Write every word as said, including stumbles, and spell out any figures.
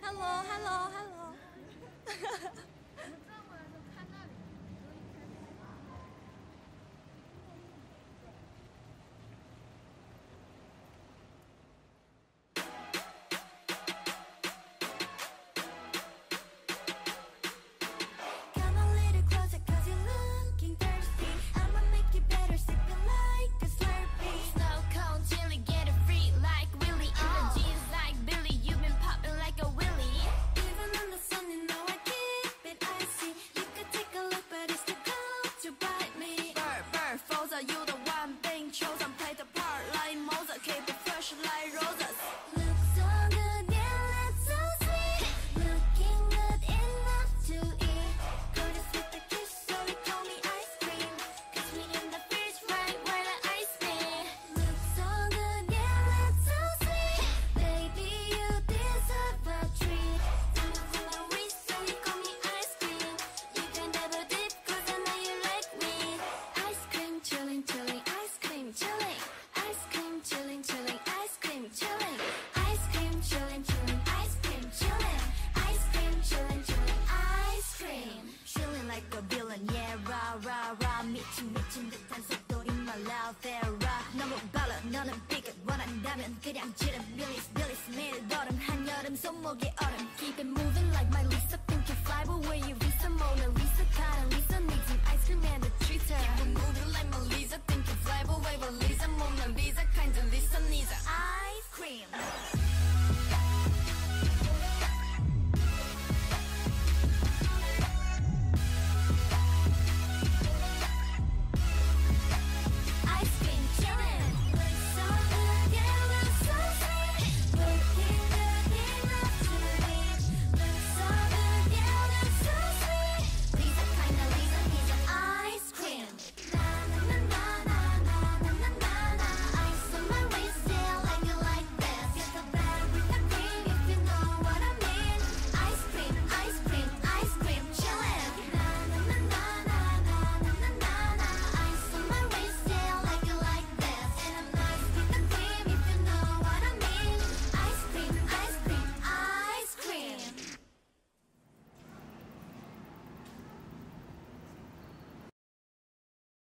Hello, hello, hello. 그냥 지름 Billy's Billy's 매일 걸음 한여름 손목에 얼음 Keep it moving like my Lisa Think you fly but where you Visa Mona Lisa kind of Lisa needs an ice cream and a treat her Keep it moving